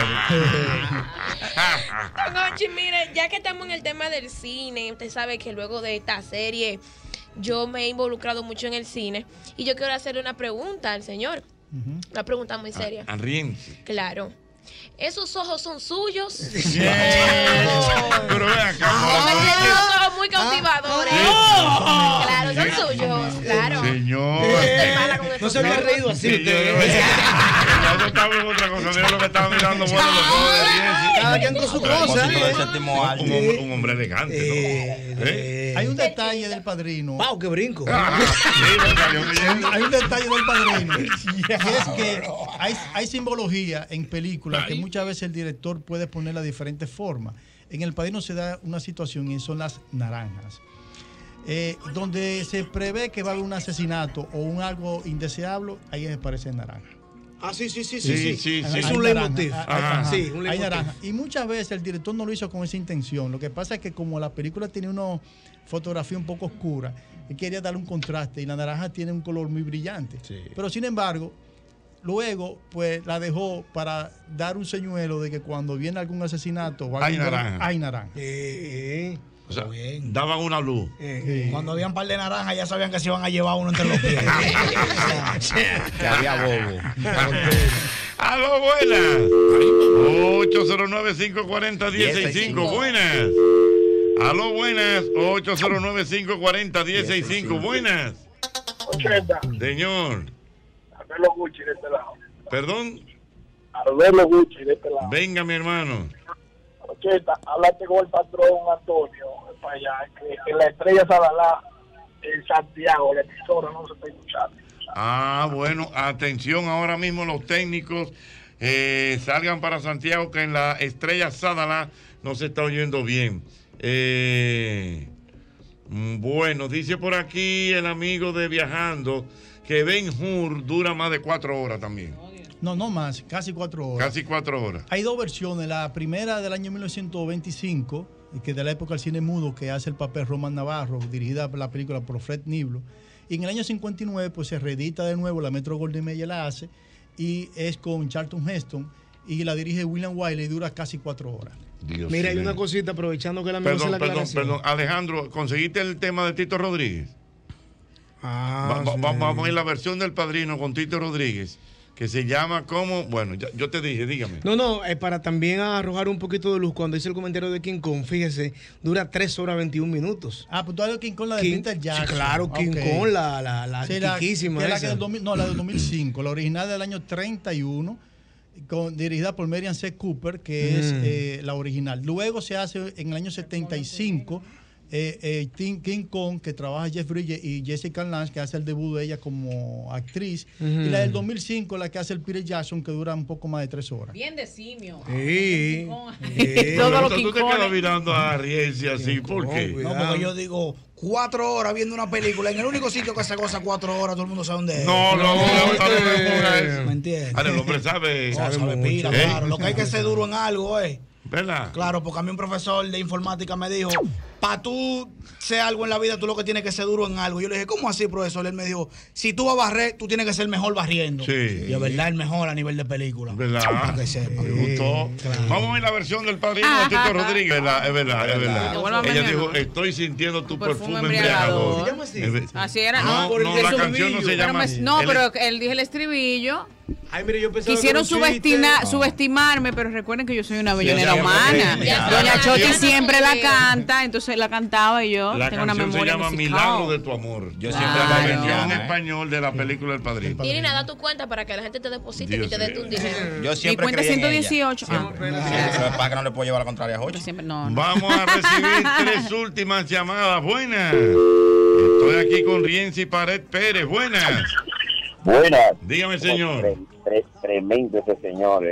Speaker 11: Don Conchi, mire, ya que estamos en el tema del cine, usted sabe que luego de esta serie yo me he involucrado mucho en el cine y yo quiero hacerle una pregunta al señor. Una pregunta muy seria.
Speaker 1: A Rienzi.
Speaker 11: Claro. ¿Esos ojos son suyos?
Speaker 1: Pero ve acá.
Speaker 11: Tiene unos ojos muy cautivadores. Claro, son suyos. Claro.
Speaker 1: Señor.
Speaker 11: Estoy mala con
Speaker 2: No
Speaker 11: estos
Speaker 2: se había
Speaker 11: ojos.
Speaker 2: reído así
Speaker 1: Sí,
Speaker 2: usted.
Speaker 1: yo- nosotros estamos en otra cosa. Mira lo que estaba mirando. Bueno, los ojos de Rienzi.
Speaker 2: Cada quien con su cosa.
Speaker 1: Un hombre elegante, ¿no?
Speaker 3: Hay un detalle del Padrino.
Speaker 2: ¡Wow, qué brinco!
Speaker 3: Hay un detalle del Padrino. Y es que hay simbología en películas que muchas veces el director puede ponerla de diferentes formas. En El Padrino se da una situación y son las naranjas. Donde se prevé que va a haber un asesinato o un algo indeseable, ahí aparece naranja.
Speaker 2: Ah, sí.
Speaker 1: Sí.
Speaker 2: Es un leitmotiv. Sí, un
Speaker 3: hay
Speaker 2: leitmotiv.
Speaker 3: naranja. Y muchas veces el director no lo hizo con esa intención. Lo que pasa es que como la película tiene una fotografía un poco oscura, él quería darle un contraste y la naranja tiene un color muy brillante. Sí. Pero sin embargo, luego pues la dejó para dar un señuelo de que cuando viene algún asesinato o
Speaker 1: hay
Speaker 3: naranja.
Speaker 1: naranja.
Speaker 3: Hay naranja.
Speaker 1: O sea, daban una luz.
Speaker 5: Cuando había un par de naranjas ya sabían que se iban a llevar uno entre los pies.
Speaker 10: Que había bobo.
Speaker 1: ¡Aló, buenas! 809-540-165. Buenas. ¡Aló, buenas! 809-540-165. Buenas.
Speaker 12: 80.
Speaker 1: Señor.
Speaker 12: Arbelo Gucci de este lado.
Speaker 1: ¿Perdón?
Speaker 12: Arbelo Gucci de este lado.
Speaker 1: Venga, mi hermano.
Speaker 12: 80. Háblate con el patrón Antonio para allá, que en la Estrella Sadalá en Santiago, la emisora no se está escuchando.
Speaker 1: Ah, bueno, atención ahora mismo los técnicos salgan para Santiago, que en la Estrella Sadalá no se está oyendo bien. Bueno, dice por aquí el amigo de Viajando que Ben Hur dura más de 4 horas también.
Speaker 3: No más, casi 4 horas.
Speaker 1: Casi 4 horas.
Speaker 3: Hay dos versiones. La primera del año 1925, que es de la época del cine mudo, que hace el papel Román Navarro, dirigida la película por Fred Niblo. Y en el año 59 pues se reedita de nuevo, la Metro Goldwyn Mayer la hace, y es con Charlton Heston, y la dirige William Wyler y dura casi 4 horas.
Speaker 1: Dios.
Speaker 2: Mira, hay una cosita, aprovechando que la amigo se la
Speaker 1: Perdón. Alejandro, ¿conseguiste el tema de Tito Rodríguez? Vamos a ver la versión del Padrino con Tito Rodríguez, que se llama como, bueno, yo te dije, dígame.
Speaker 2: No, para también arrojar un poquito de luz, cuando hice el comentario de King Kong, fíjese, dura 3 horas 21 minutos.
Speaker 3: Ah, pues tú hablas de King Kong, la de Peter Jackson.
Speaker 2: Sí, claro, King Kong, la
Speaker 3: sí,
Speaker 2: chiquísima.
Speaker 3: La del 2005, la original del año 31, dirigida por Merian C. Cooper, que es la original. Luego se hace en el año 75 King Kong, que trabaja Jeff Bridges, y Jessica Lange, que hace el debut de ella como actriz. Y la del 2005, la que hace el Peter Jackson, que dura un poco más de 3 horas.
Speaker 7: Bien de simio.
Speaker 1: Sí. Tú te quedas mirando a Rienzi así, ¿por qué?
Speaker 5: No, porque yo digo 4 horas viendo una película en el único sitio que se goza 4 horas, todo el mundo sabe dónde es.
Speaker 1: No,
Speaker 5: ¿me entiendes?
Speaker 1: El hombre sabe
Speaker 5: pila, claro. Lo que hay que ser duro en algo es.
Speaker 1: ¿Verdad?
Speaker 5: Claro, porque a mí un profesor de informática me dijo, para tú ser algo en la vida, tú lo que tienes que ser duro en algo. Yo le dije, ¿cómo así, profesor? Él me dijo, si tú vas a barrer, tú tienes que ser el mejor barriendo.
Speaker 1: Sí.
Speaker 5: Y es verdad, el mejor a nivel de película.
Speaker 1: ¿Verdad?
Speaker 5: Para que sepa.
Speaker 1: Me gustó. Claro. Vamos a ver la versión del Padrino de Tito Rodríguez. Es verdad. Ella dijo, estoy sintiendo tu perfume embriagador.
Speaker 2: ¿Se llama así?
Speaker 7: Así era,
Speaker 1: no, la canción no se llama así.
Speaker 7: No, pero él dijo el estribillo.
Speaker 2: Ay, mire, yo pensaba
Speaker 7: quisieron subestimarme, pero recuerden que yo soy una bellonera humana. Doña Choti siempre la canta, entonces la cantaba y yo tengo una memoria
Speaker 1: se llama
Speaker 7: musical.
Speaker 1: Milagro de tu amor. Yo siempre la versión en español de la película El Padrino.
Speaker 11: Irina, da tu cuenta para que la gente te deposite y te dé tu dinero.
Speaker 10: Yo siempre
Speaker 7: Mi cuenta 118.
Speaker 10: Eso es para que no le puedo llevar la contraria a Jochi.
Speaker 1: Vamos a recibir 3 últimas llamadas. Buenas. Estoy aquí con Rienzi Pared Pérez. Buenas.
Speaker 8: Buenas.
Speaker 1: Dígame, señor.
Speaker 8: Tremendo ese señor.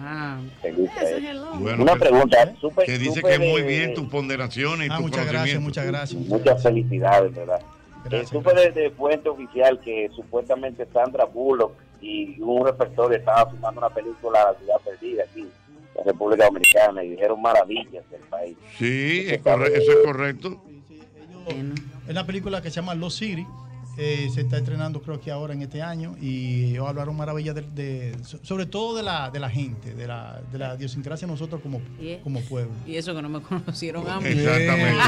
Speaker 1: Bueno,
Speaker 8: una pregunta.
Speaker 1: Que dice que muy bien tus ponderaciones y tus conocimientos.
Speaker 3: Muchas gracias.
Speaker 8: Muchas felicidades, ¿verdad? Supe de fuente oficial que supuestamente Sandra Bullock y un repertorio estaban filmando una película La Ciudad Perdida aquí, en la República Dominicana, y dijeron maravillas del país.
Speaker 1: Sí, eso es correcto.
Speaker 3: Es la película que se llama Lost City. Se está estrenando creo que ahora en este año, y ellos hablaron maravillas sobre todo de la gente, de la idiosincrasia de nosotros como pueblo.
Speaker 7: Y eso que no me conocieron a mí.
Speaker 1: Exactamente.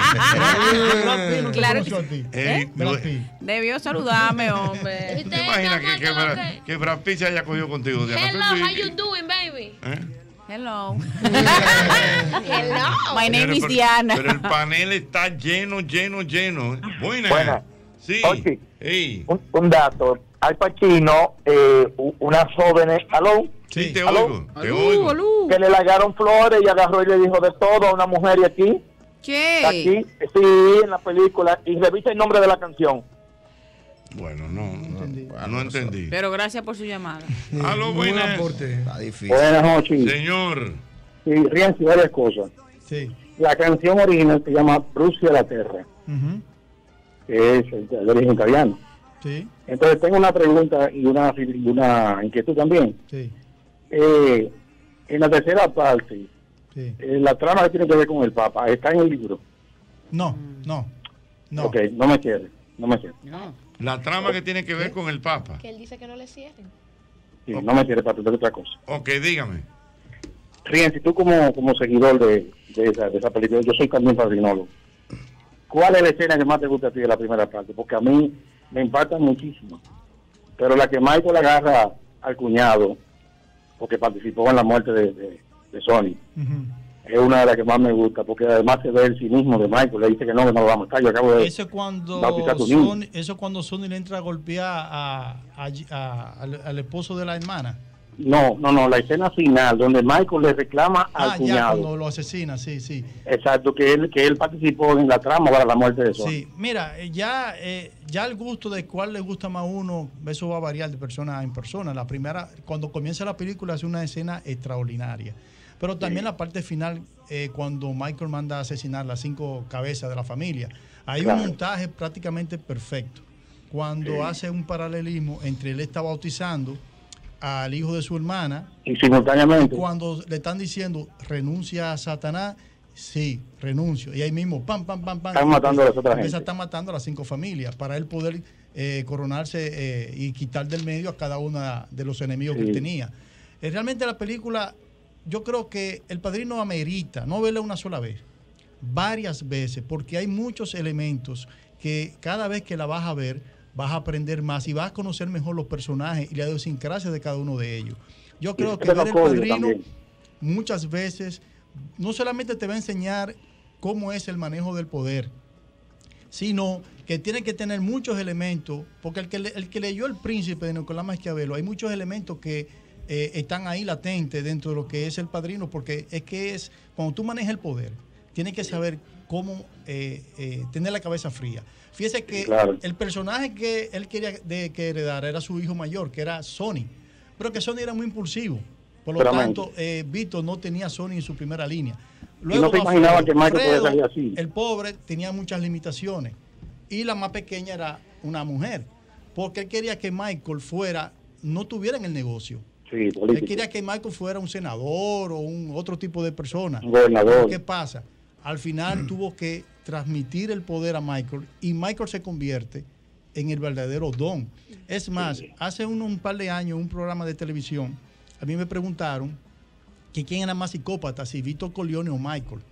Speaker 7: Claro que debió saludarme, hombre.
Speaker 1: ¿Te imaginas que Brad Pitt se haya cogido contigo, Diana?
Speaker 11: Hello, how you doing, baby?
Speaker 7: Hello.
Speaker 11: Hello.
Speaker 7: My name is Diana.
Speaker 1: Pero el panel está lleno. Buenas. Sí.
Speaker 12: Oye,
Speaker 1: Ey.
Speaker 12: un dato. Al Pacino, unas jóvenes, ¿aló?
Speaker 1: Sí, te
Speaker 12: ¿Aló?
Speaker 1: oigo. Te oigo.
Speaker 12: Que le largaron flores y agarró y le dijo de todo a una mujer y aquí.
Speaker 7: ¿Qué?
Speaker 12: Aquí, sí, en la película. Y revisa el nombre de la canción.
Speaker 1: Bueno, no entendí.
Speaker 7: Pero gracias por su llamada.
Speaker 1: Aló, buenas.
Speaker 10: Está difícil.
Speaker 12: Buenas noches.
Speaker 1: Señor.
Speaker 12: Sí, Rienzi, varias cosas.
Speaker 3: Sí.
Speaker 12: La canción original se llama Brucia la Terra, que es de origen italiano.
Speaker 3: Sí.
Speaker 12: Entonces tengo una pregunta y una inquietud también.
Speaker 3: Sí.
Speaker 12: En la tercera parte,
Speaker 3: Sí.
Speaker 12: la trama que tiene que ver con el Papa, ¿está en el libro?
Speaker 3: No.
Speaker 12: Ok, no me quede.
Speaker 1: La trama que tiene que ver con el Papa.
Speaker 11: Que él dice que no le cierren.
Speaker 12: Sí, no me quede para preguntar otra cosa.
Speaker 1: Ok, dígame.
Speaker 12: Rienzi, tú como seguidor de esa película, yo soy también padrinólogo. ¿Cuál es la escena que más te gusta a ti de la primera parte? Porque a mí me impacta muchísimo. Pero la que Michael agarra al cuñado, porque participó en la muerte de Sony, es una de las que más me gusta, porque además se ve el cinismo de Michael. Le dice que no lo vamos a matar. Yo acabo de
Speaker 3: Eso es cuando
Speaker 12: bautizar a tu niño.
Speaker 3: Sony le entra a golpear al esposo de la hermana.
Speaker 12: No, la escena final, donde Michael le reclama al
Speaker 3: Ya
Speaker 12: cuñado.
Speaker 3: cuando lo asesina, sí.
Speaker 12: Exacto, que él participó en la trama para la muerte de Sony.
Speaker 3: Sí, mira, ya el gusto de cuál le gusta más a uno, eso va a variar de persona en persona. La primera, cuando comienza la película, es una escena extraordinaria. Pero también la parte final, cuando Michael manda a asesinar las 5 cabezas de la familia, hay un montaje prácticamente perfecto. Cuando hace un paralelismo entre él está bautizando al hijo de su hermana
Speaker 12: y simultáneamente
Speaker 3: cuando le están diciendo renuncia a Satanás, sí, renuncio, y ahí mismo pam
Speaker 12: están matando a las otras gente.
Speaker 3: Están matando a las 5 familias para él poder coronarse y quitar del medio a cada uno de los enemigos que él tenía. Realmente la película, yo creo que El Padrino amerita no verla una sola vez, varias veces, porque hay muchos elementos que cada vez que la vas a ver vas a aprender más y vas a conocer mejor los personajes y la idiosincrasia de cada uno de ellos. Yo creo que ver El Padrino muchas veces no solamente te va a enseñar cómo es el manejo del poder, sino que tiene que tener muchos elementos, porque el que leyó El Príncipe de Nicolás Maquiavelo, hay muchos elementos que están ahí latentes dentro de lo que es El Padrino, porque es cuando tú manejas el poder, tienes que saber cómo tener la cabeza fría. Fíjese que el personaje que él quería que heredara era su hijo mayor, que era Sony, pero que Sony era muy impulsivo. Por lo tanto, Vito no tenía Sony en su primera línea. Luego,
Speaker 12: no se imaginaba que Michael podía salir así.
Speaker 3: El pobre tenía muchas limitaciones y la más pequeña era una mujer, porque él quería que Michael no tuviera en el negocio.
Speaker 12: Sí,
Speaker 3: él quería que Michael fuera un senador o un otro tipo de persona.
Speaker 12: Un gobernador.
Speaker 3: ¿Qué pasa? Al final tuvo que transmitir el poder a Michael y Michael se convierte en el verdadero don. Es más, hace un par de años, un programa de televisión, a mí me preguntaron que quién era más psicópata, si Vito Corleone o Michael.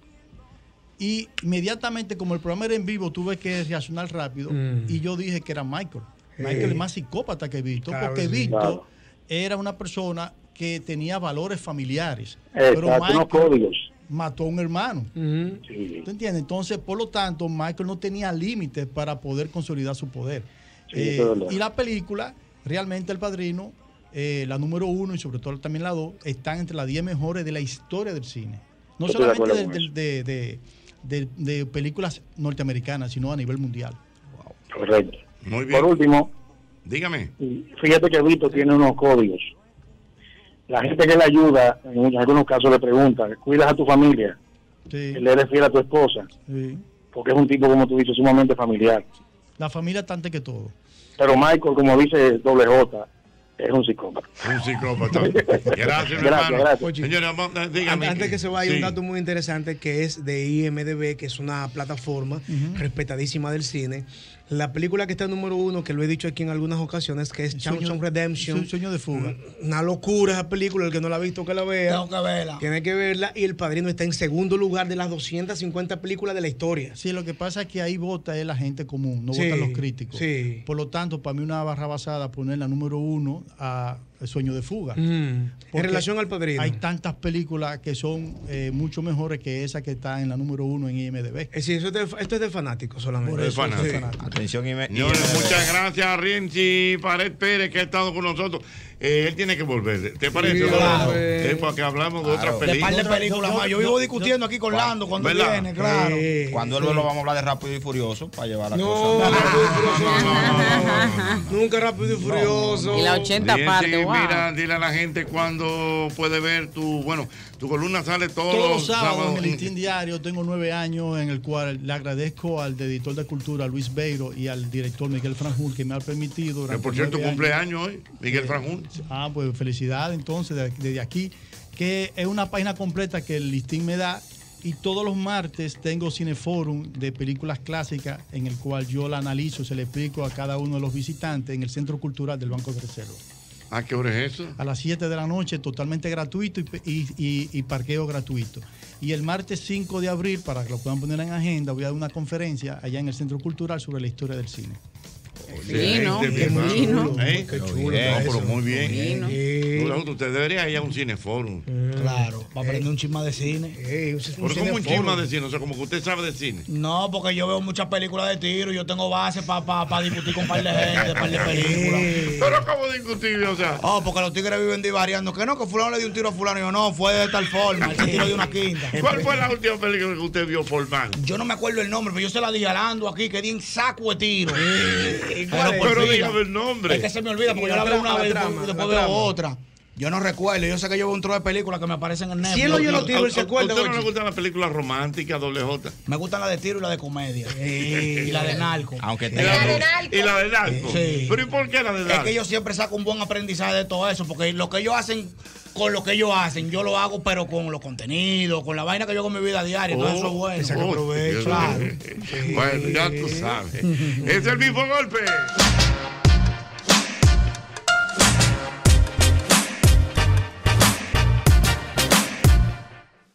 Speaker 3: Y inmediatamente, como el programa era en vivo, tuve que reaccionar rápido y yo dije que era Michael. Michael es más psicópata que Vito, porque Vito era una persona que tenía valores familiares. Pero Michael mató a un hermano. ¿Tú entiendes? Entonces, por lo tanto, Michael no tenía límites para poder consolidar su poder. Y la película, realmente El Padrino, la número 1 y sobre todo también la 2, están entre las 10 mejores de la historia del cine. No solamente de películas norteamericanas, sino a nivel mundial.
Speaker 12: Correcto.
Speaker 1: Muy bien.
Speaker 12: Por último,
Speaker 1: dígame.
Speaker 12: Fíjate que Vito tiene unos códigos. La gente que le ayuda, en algunos casos le pregunta, ¿cuidas a tu familia? ¿Le eres fiel a tu esposa? Porque es un tipo, como tú dices, sumamente familiar.
Speaker 3: La familia está antes que todo.
Speaker 12: Pero Michael, como dice Doble J, es un psicópata.
Speaker 1: Un psicópata. Gracias, hermano.
Speaker 12: Gracias.
Speaker 1: Señora, dígame.
Speaker 2: Antes que se vaya, un dato muy interesante que es de IMDb, que es una plataforma respetadísima del cine. La película que está en número 1, que lo he dicho aquí en algunas ocasiones, que es Shawshank Redemption.
Speaker 3: Sueño de fuga.
Speaker 2: Una locura esa película. El que no la ha visto, que la vea.
Speaker 5: Tengo que verla.
Speaker 2: Tiene que verla. Y El Padrino está en segundo lugar de las 250 películas de la historia.
Speaker 3: Sí, lo que pasa es que ahí vota la gente común, no votan los críticos.
Speaker 2: Sí.
Speaker 3: Por lo tanto, para mí una barra basada poner la número 1 a Sueño de Fuga.
Speaker 2: En relación al Padrino.
Speaker 3: Hay tantas películas que son mucho mejores que esa que está en la número 1 en IMDb.
Speaker 2: Sí, esto es de fanáticos solamente.
Speaker 3: Por eso,
Speaker 1: fanático.
Speaker 3: sí.
Speaker 10: Atención,
Speaker 1: Señores, muchas gracias a Rienzi Pared Pérez que ha estado con nosotros. Él tiene que volver. ¿Te parece?
Speaker 5: Claro.
Speaker 1: Porque hablamos de otras
Speaker 5: De par
Speaker 1: películas.
Speaker 5: de películas más. Yo vivo discutiendo aquí con Lando cuando
Speaker 1: ¿verdad?
Speaker 5: viene, claro.
Speaker 10: Cuando él vuelva vamos a hablar de Rápido y Furioso para llevar la
Speaker 2: No,
Speaker 10: cosa.
Speaker 2: Rápido y Furioso no. Nunca Rápido y Furioso.
Speaker 7: Y la 80
Speaker 1: Rienzi,
Speaker 7: partes, wow.
Speaker 1: Mira, dile a la gente cuándo puede ver tu columna sale
Speaker 3: Todos los sábados en el Listín Diario. Tengo 9 años en el cual le agradezco al editor de cultura Luis Beiro y al director Miguel Franjul que me ha permitido.
Speaker 1: Que por cierto cumpleaños hoy, Miguel Franjul.
Speaker 3: Pues felicidades entonces desde aquí, que es una página completa que el Listín me da. Y todos los martes tengo Cineforum de películas clásicas en el cual yo la analizo, se le explico a cada uno de los visitantes en el Centro Cultural del Banco de Reserva.
Speaker 1: ¿A qué hora es eso?
Speaker 3: A las 7 de la noche, totalmente gratuito y parqueo gratuito. Y el martes 5 de abril, para que lo puedan poner en agenda, voy a dar una conferencia allá en el Centro Cultural sobre la historia del cine.
Speaker 7: Fino,
Speaker 1: Qué
Speaker 7: fino.
Speaker 1: Qué chulo. Pero muy bien. Usted debería ir a un cineforum.
Speaker 5: Claro, para aprender un chisme de cine.
Speaker 1: Pero como un chisme de cine, o sea, como que usted sabe de cine.
Speaker 5: No, porque yo veo muchas películas de tiro y yo tengo base para discutir con un par de gente, par de películas.
Speaker 1: Pero ¿cómo discutir? O sea.
Speaker 5: Porque los tigres viven divariando. Que fulano le dio un tiro a fulano. Y yo, no, fue de tal forma. Ese tiro de una quinta.
Speaker 1: ¿Cuál fue la última película que usted vio formal?
Speaker 5: Yo no me acuerdo el nombre, pero yo se la dije a Lando aquí, que di en saco de tiro.
Speaker 1: Pero dígame el nombre.
Speaker 5: Es que se me olvida, porque yo la veo una vez y después veo otra. Yo no recuerdo, yo sé que yo veo un trozo de películas que me aparecen en Netflix.
Speaker 2: Si él oye los tiros, él se acuerda.
Speaker 1: ¿A usted no le gustan las películas románticas, doble J?
Speaker 5: Me gustan las de tiro y las de comedia. Y la de narco.
Speaker 10: Aunque
Speaker 1: ¿Y la de narco?
Speaker 5: Sí.
Speaker 1: ¿Pero y por qué la de narco?
Speaker 5: Es que yo siempre saco un buen aprendizaje de todo eso, porque lo que ellos hacen, con lo que ellos hacen, yo lo hago, pero con los contenidos, con la vaina que yo hago en mi vida diaria. Todo eso es bueno.
Speaker 2: Saca provecho.
Speaker 5: Claro.
Speaker 1: Bueno, ya tú sabes. Es el mismo golpe.